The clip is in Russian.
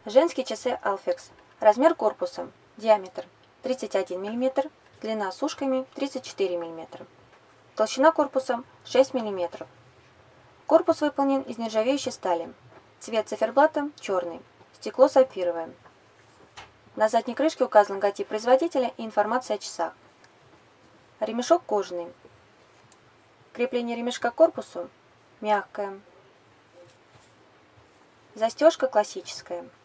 Женские часы Alfex. Размер корпуса. Диаметр 31 мм, длина с ушками 34 мм. Толщина корпуса 6 мм. Корпус выполнен из нержавеющей стали. Цвет циферблата черный. Стекло сапфировое. На задней крышке указан логотип производителя и информация о часах. Ремешок кожаный. Крепление ремешка к корпусу мягкое. Застежка классическая.